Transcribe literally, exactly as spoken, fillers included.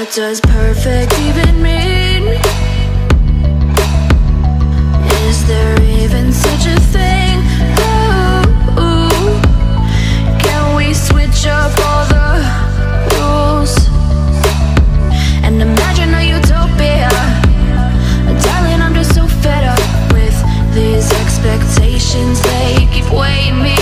What does perfect even mean? Is there even such a thing? Ooh, can we switch up all the rules and imagine a utopia? Darling, I'm just so fed up with these expectations. They keep weighing me